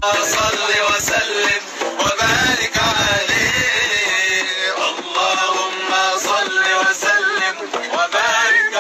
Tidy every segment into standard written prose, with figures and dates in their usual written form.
صل وسلم وبارك عليه، اللهم صل وسلم وبارك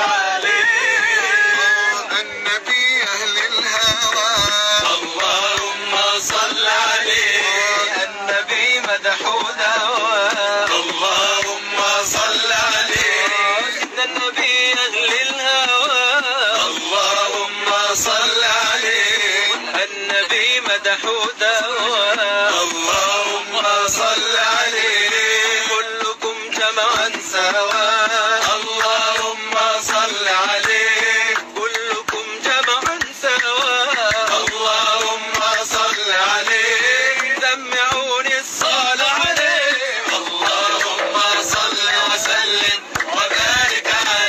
عليه، النبي أهل الهوى اللهم صل عليه، النبي مدحون هواه اللهم صل عليه، النبي أهل الهوى اللهم صل عليه، النبي مدحون هواه اللهم صل عليه، كلكم جمعا سواء اللهم صل عليه، كلكم جمعا سواء اللهم صل عليه، سمعوني الصلاة عليه، اللهم صل وسلم وبارك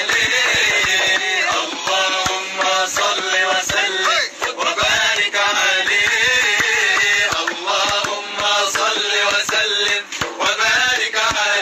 عليه، اللهم صل وسلم وبارك عليه، اللهم صل وسلم وبارك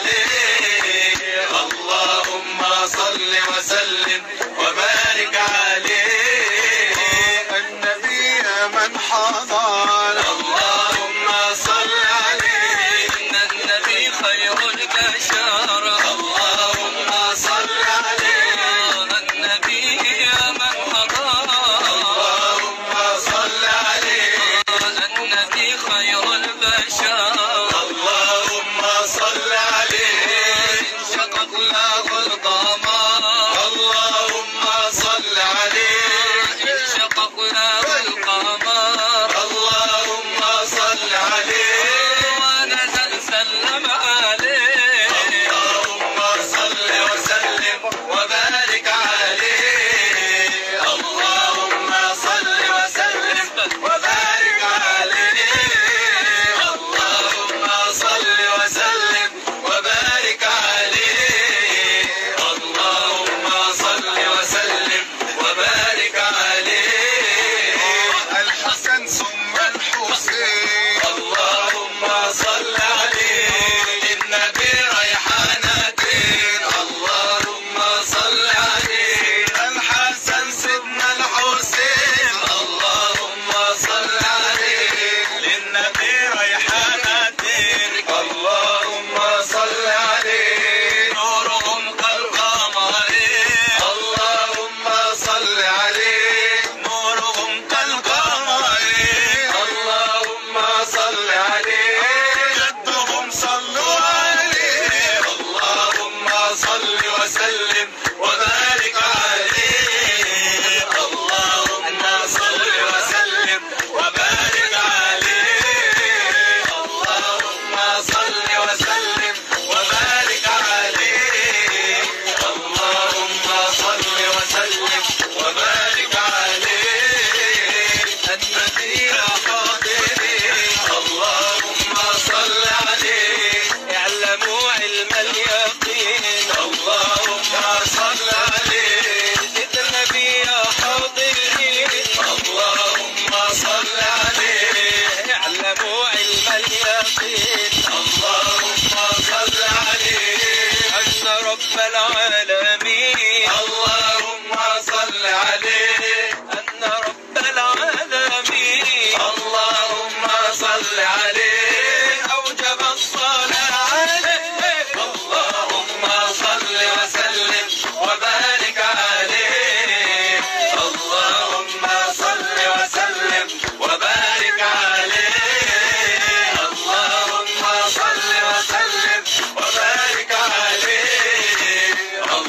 عليه، اللهم صل وسلم وبارك عليه، النبي من حضر اللهم صل عليه، النبي خير البشر اللهم صل عليه، النبي من حضر اللهم صل عليه، النبي خير البشر اللهم صل عليه، انشقق له القمر اللهم صل عليه، انشقق له القمر اللهم صل عليه، ونزل سلم عليه، اللهم صل وسلم وبارك عليه، اللهم صل وسلم وبارك عليه، اللهم صل وسلم وبارك عليه، اللهم صل وسلم وبارك عليه، الحسن ثم الحسين اللهم صل عليه، النبي ريحانتين اللهم صل عليه، الحسن سيدنا الحسين اللهم صل عليه، للنبي ريحانتين اللهم صل عليه، نورهم كالقمر اللهم صل عليه، نورهم كالقمر اللهم صل عليه، جدهم صلوا عليه، اللهم صل وسلم وبارك عليه، اللهم صل وسلم وبارك عليه، اللهم صل وسلم وبارك عليه، اللهم صل وسلم وبارك عليه، النبي القادر اللهم صل عليه، اعلموا علم اليقين اللهم صل عليه، النبي حاضرين اللهم صل عليه، اعلموا علم اليقين اللهم صل عليه، أن رب العالمين اللهم صل عليه، أن رب العالمين اللهم صل عليه، أوجب الصلاة عليه، اللهم صل وسلم وبارك عليه، اللهم صل وسلم وبارك عليه، اللهم صل وسلم وبارك عليه،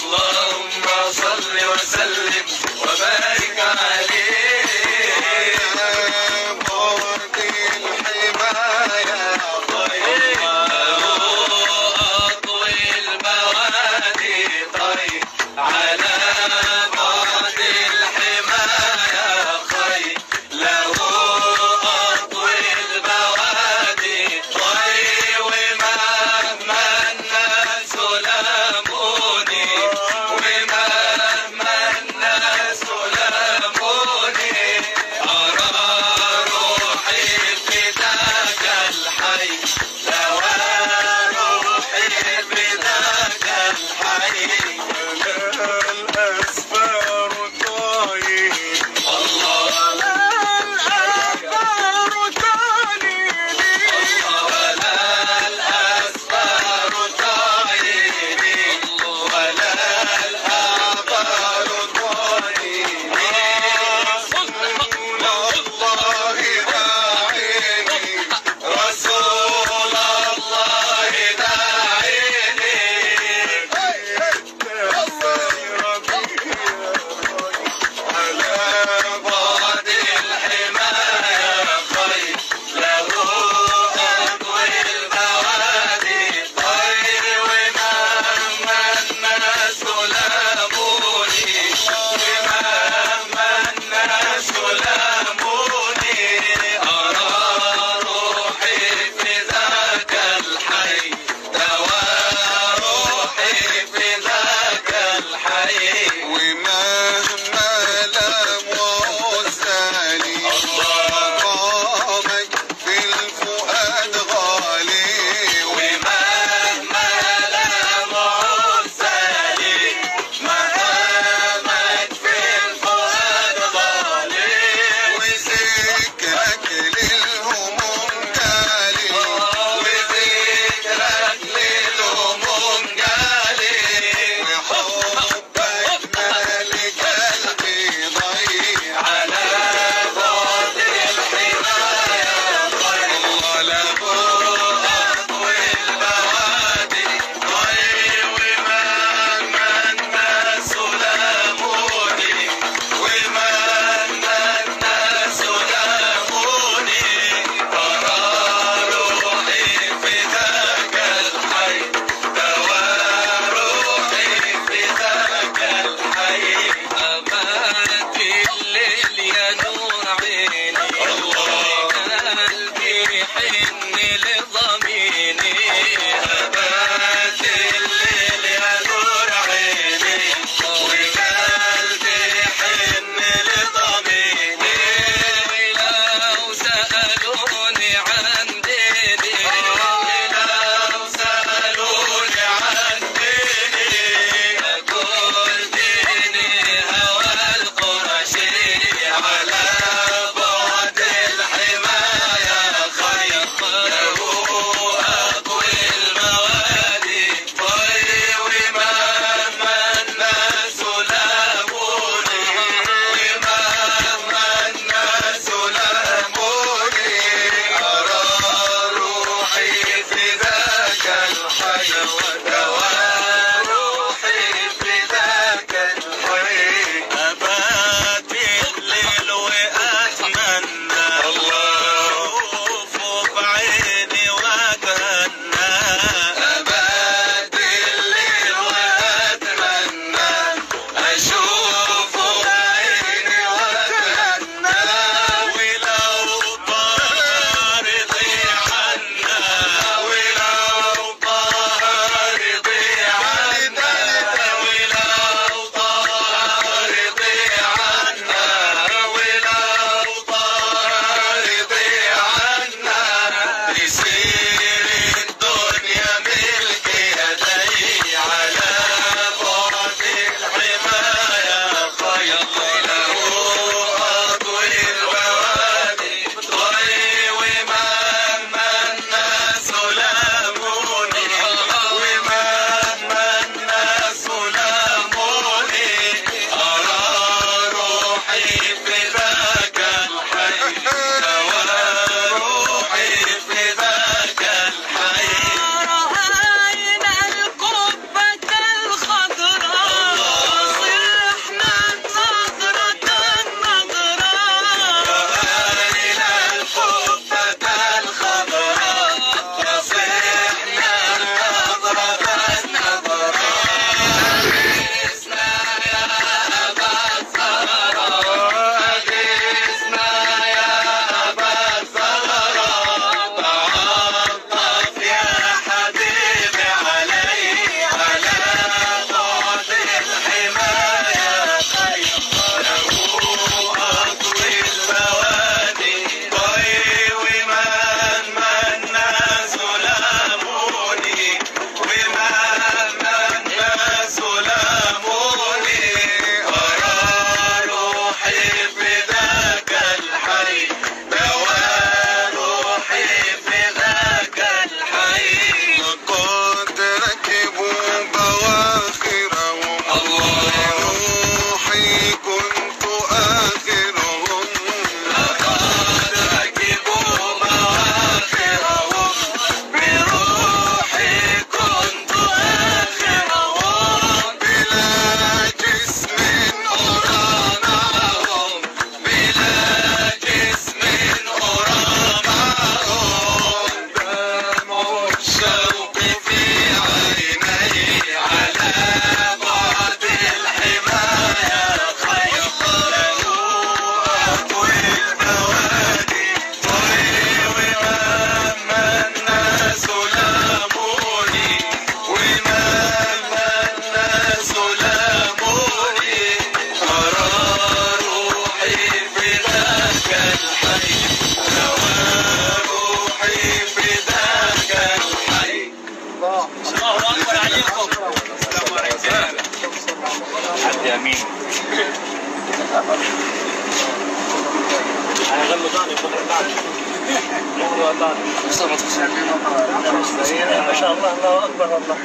ما شاء الله الله اكبر والله.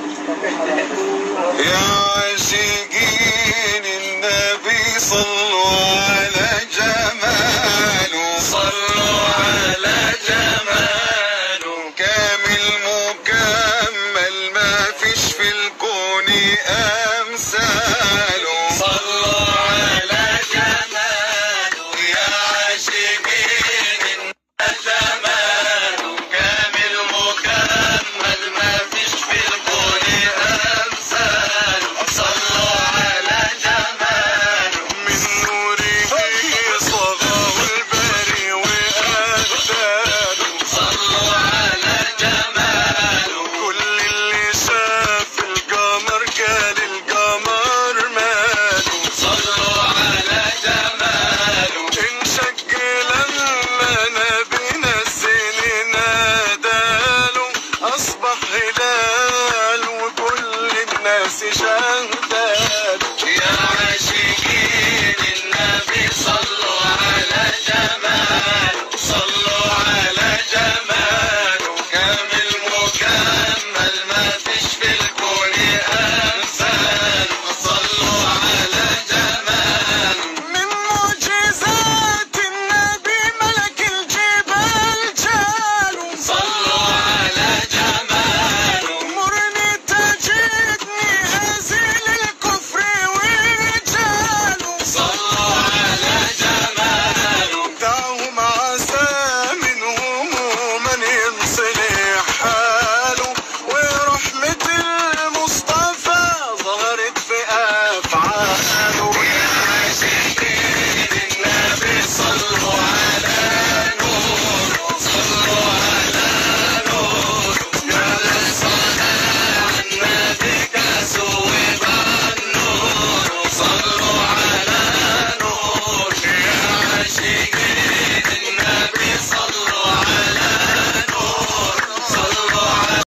يا عاشقين النبي صلوا على جماله، صلوا على جماله، كامل مكمل ما فيش في الكون أمثاله، صلوا على جماله. يا عاشقين جماله كامل مكمل ما فيش في الكون أمثاله، صلوا على جماله. من نوره صغاه البري وأجداده، صلوا على جماله. كل اللي شاف القمر قال القمر ماله، صلوا على جماله. انشق لما نبينا السنين ناداله، أصبح هلال وكل الناس شهداله. يا عاشقين النبي صلوا على جماله، صلوا